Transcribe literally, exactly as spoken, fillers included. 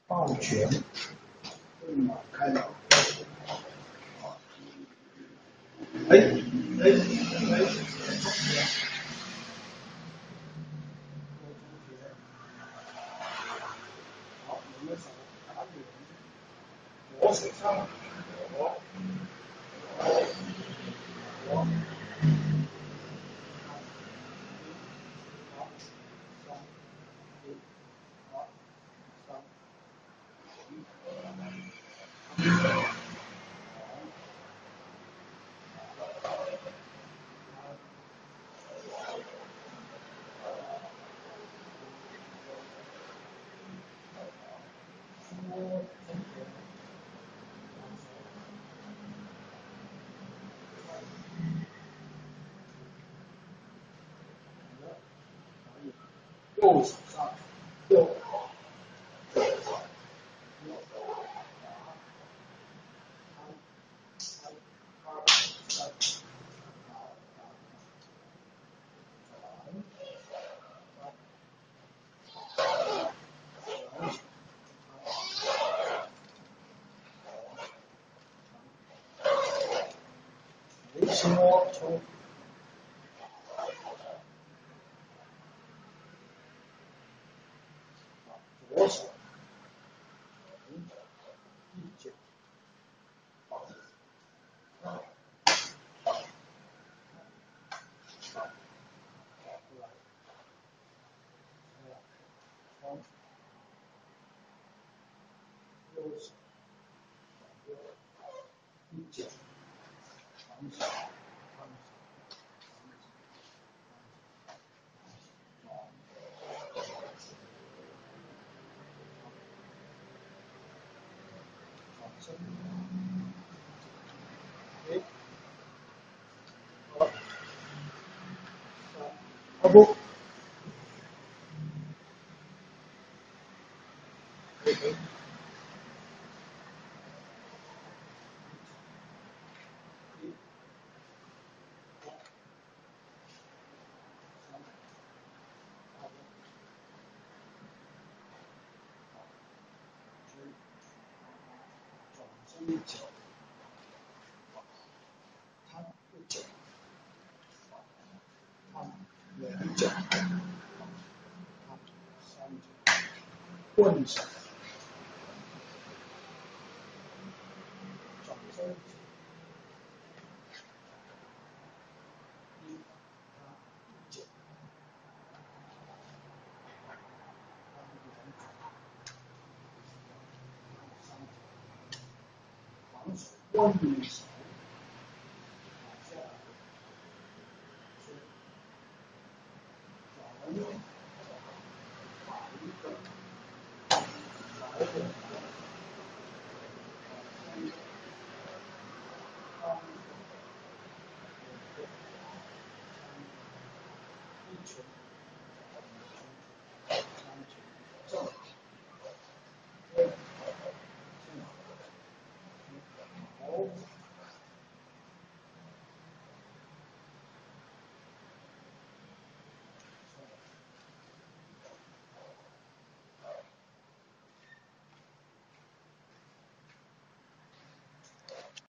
抱拳，顿马开朗。哎哎哎！好，我们手打点，左手上，左，左，左。右手上，右，左手，右手，三，三，二，三，好，回摸冲。左手，一脚，右手，一脚，长手，长手，转身，一，二，三，二步，可以可以。转身一脚，摊一脚，摊两脚，摊三脚，棍手，转身一摊一脚，摊两脚，三脚，防守棍手。下来，转